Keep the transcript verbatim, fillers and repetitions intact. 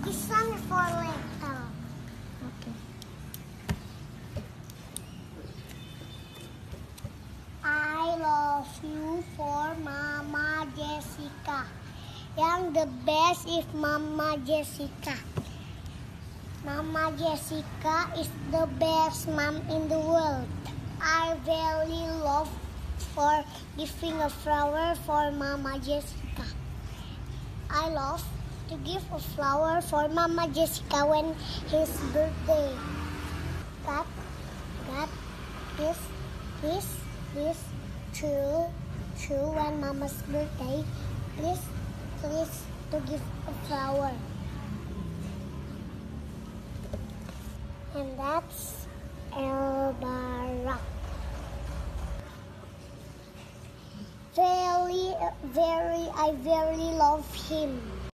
This one for little. Okay. I love you for Mama Jessica. Yang the best is Mama Jessica. Mama Jessica is the best mom in the world. I really love for giving a flower for Mama Jessica. I love to give a flower for Mama Jessica when his birthday. God, God, this, this, this, true, true when Mama's birthday. Please, please to give a flower. And that's El Barak. Very, very, I very love him.